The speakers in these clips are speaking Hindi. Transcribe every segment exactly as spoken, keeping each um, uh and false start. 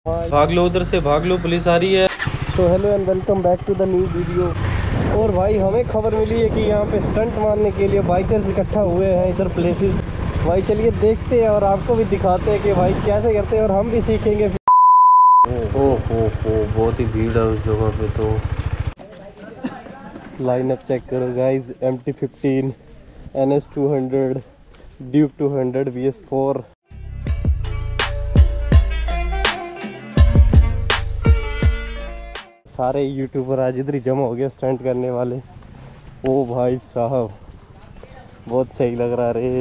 भाग लो उधर से, भाग लो, पुलिस आ रही है। तो hello and welcome back to the new video. और भाई हमें खबर मिली है कि यहाँ पे स्टंट मारने के लिए बाइकर्स इकट्ठा हुए हैं इधर प्लेसेस। भाई चलिए देखते हैं और आपको भी दिखाते हैं कि भाई कैसे करते हैं और हम भी सीखेंगे। ओह हो हो बहुत ही भीड़ है उस जगह पे तो। लाइनअप चेक करो guys, M T fifteen, N S two hundred, Duke two hundred, V S four. सारे यूट्यूबर आज इधर ही जमा हो गए स्टंट करने वाले। ओ भाई साहब बहुत सही लग रहा रे।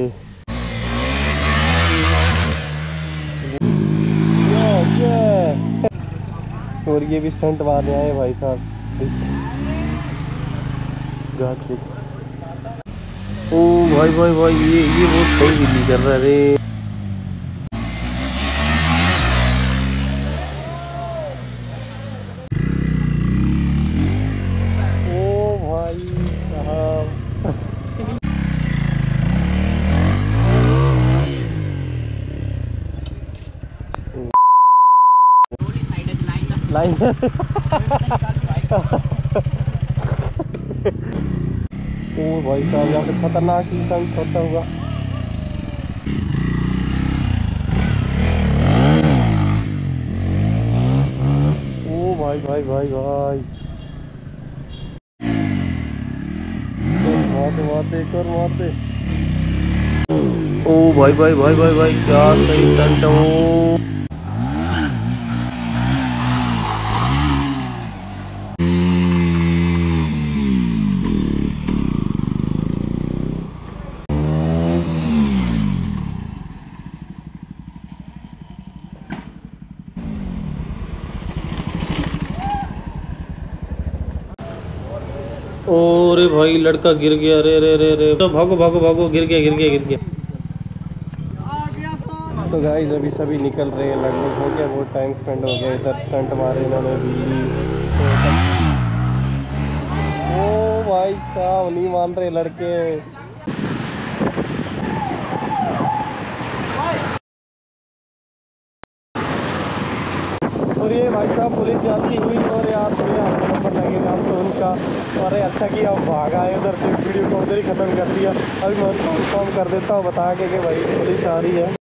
ये ये और ये भी स्टंट मारने आए भाई साहब। ओ भाई भाई भाई ये ये बहुत सही गिल्ली कर रहा है रे। ओ भाई साहब लाइन ओ भाई साहब यहाँ पे खतरनाक ही संग होता हुआ। ओ भाई भाई भाई भाई मारते मारते एक और मारते। ओ भाई भाई भाई भाई भाई क्या सही स्टंट है वो। ओरे भाई लड़का गिर गया रे रे रे रे। तो भागो भागो भागो, गिर गया गिर गया गिर गया। तो गाइस अभी सभी निकल रहे हैं, लगभग हो गया बहुत टाइम स्पेंड हो गया इधर स्टंट मारे इन्होंने भी। ओ भाई साहब नहीं मान रहे लड़के। और ये भाई साहब पुलिस जाती हुई और यार नंबर लगेगा आप तो उनका। अरे अच्छा किया आप भाग आए उधर से, वीडियो को उधर ही ख़त्म कर दिया। अभी मैं उनको इन्फॉर्म कर देता हूँ बता के कि भाई पुलिस आ रही है।